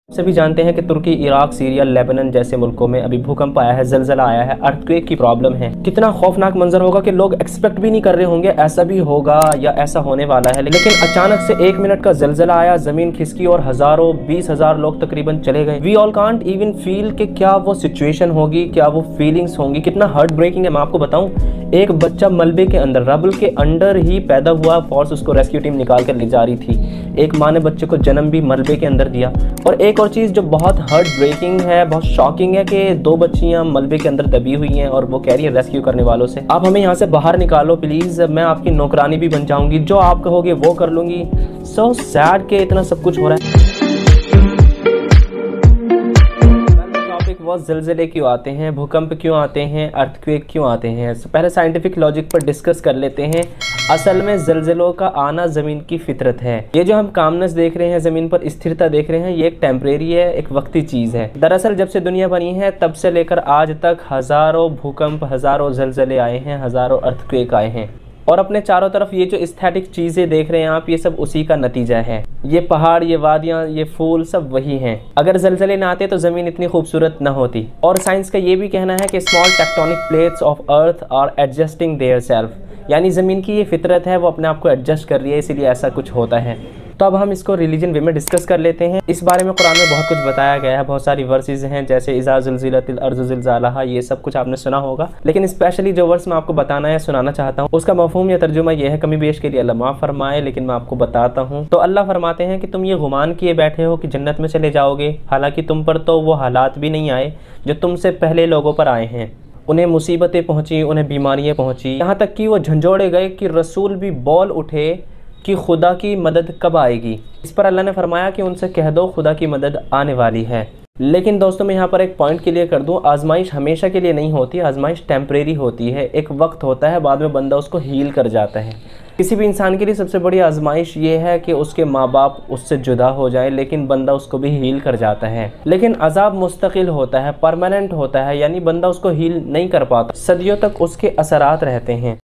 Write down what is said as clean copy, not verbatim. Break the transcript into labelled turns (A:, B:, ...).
A: सभी जानते हैं कि तुर्की, इराक, सीरिया, लेबनान जैसे मुल्कों में अभी भूकंप आया है, जलजला आया है, अर्थक्वेक की प्रॉब्लम है। कितना खौफनाक मंजर होगा कि लोग एक्सपेक्ट भी नहीं कर रहे होंगे ऐसा भी होगा या ऐसा होने वाला है। लेकिन अचानक से 1 मिनट का जलजला आया, जमीन खिसकी और हजारों 20,000 लोग तकरीबन चले गए। We all can't even feel कि क्या वो सिचुएशन होगी, क्या वो फीलिंग्स होंगी। कितना हार्ट ब्रेकिंग है। मैं आपको बताऊं, एक बच्चा मलबे के अंदर, रबल के अंडर ही पैदा हुआ, फोर्स उसको रेस्क्यू टीम निकाल कर ले जा रही थी। एक माँ ने बच्चे को जन्म भी मलबे के अंदर दिया। और एक और चीज़ जो बहुत हार्ट ब्रेकिंग है, बहुत शॉकिंग है कि 2 बच्चियां मलबे के अंदर दबी हुई हैं और वो कह रही है रेस्क्यू करने वालों से, आप हमें यहाँ से बाहर निकालो प्लीज़, मैं आपकी नौकरानी भी बन जाऊंगी, जो आप कहोगे वो कर लूंगी। सो सैड के इतना सब कुछ हो रहा है। वो ज़लज़ले क्यों आते हैं, भूकंप क्यों आते हैं, अर्थक्वेक क्यों आते हैं। पहले साइंटिफिक लॉजिक पर डिस्कस कर लेते हैं। असल में ज़लज़लों का आना ज़मीन की फितरत है। ये जो हम कामनेस देख रहे हैं, ज़मीन पर स्थिरता देख रहे हैं, ये एक टेम्परेरी है, एक वक्ती चीज़ है। दरअसल जब से दुनिया बनी है तब से लेकर आज तक हज़ारों भूकंप, हज़ारों ज़लज़ले आए हैं, हज़ारों अर्थक्वेक आए हैं। और अपने चारों तरफ ये जो एस्थेटिक चीज़ें देख रहे हैं आप, ये सब उसी का नतीजा है। ये पहाड़, ये वादियाँ, ये फूल सब वही हैं। अगर ज़लज़ले ना आते तो ज़मीन इतनी खूबसूरत ना होती। और साइंस का ये भी कहना है कि small tectonic plates of earth are adjusting their self, यानी ज़मीन की ये फितरत है, वो अपने आप को एडजस्ट कर रही है, इसीलिए ऐसा कुछ होता है। तो अब हम इसको रिलीजन वे में डिस्कस कर लेते हैं। इस बारे में कुरान में बहुत कुछ बताया गया है, बहुत सारी वर्सेस हैं, जैसे इज़ा ज़ुलज़िलतिल अर्ज़ु ज़िलज़ालहा, ये सब कुछ आपने सुना होगा। लेकिन स्पेशली जो वर्स मैं आपको बताना है, सुनाना चाहता हूँ, उसका मफ़हूम या तर्जुमा ये है, कमी बेश के लिए अल्लाह माफ़ फरमाए, लेकिन मैं आपको बताता हूँ। तो अल्लाह फरमाते हैं कि तुम ये गुमान किए बैठे हो कि जन्नत में चले जाओगे, हालांकि तुम पर तो वो हालात भी नहीं आए जो तुमसे पहले लोगों पर आए हैं। उन्हें मुसीबतें पहुँची, उन्हें बीमारियाँ पहुँची, यहाँ तक कि वो झंझोड़े गए कि रसूल भी बोल उठे कि खुदा की मदद कब आएगी। इस पर अल्लाह ने फरमाया कि उनसे कह दो खुदा की मदद आने वाली है। लेकिन दोस्तों मैं यहाँ पर एक पॉइंट क्लियर कर दूँ, आजमाइश हमेशा के लिए नहीं होती, आजमाइश टेम्परेरी होती है, एक वक्त होता है, बाद में बंदा उसको हील कर जाता है। किसी भी इंसान के लिए सबसे बड़ी आजमाइश ये है कि उसके माँ बाप उससे जुदा हो जाए, लेकिन बंदा उसको भी हील कर जाता है। लेकिन अजाब मुस्तकिल होता है, परमानेंट होता है, यानी बंदा उसको हील नहीं कर पाता, सदियों तक उसके असरात रहते हैं।